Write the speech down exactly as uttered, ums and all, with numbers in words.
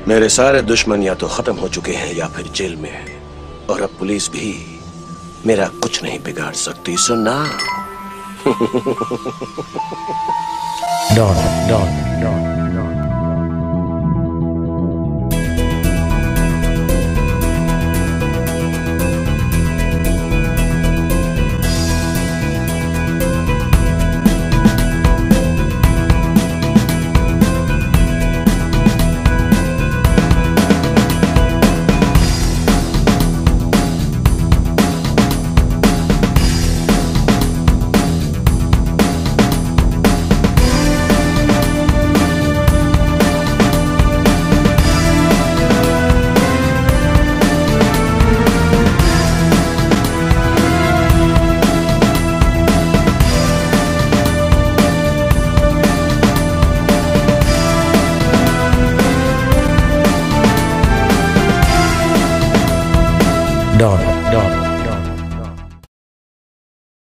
मेरे सारे दुश्मन या तो खत्म हो चुके हैं या फिर जेल में, और अब पुलिस भी मेरा कुछ नहीं बिगाड़ सकती। सुनना। Don Don Don Don don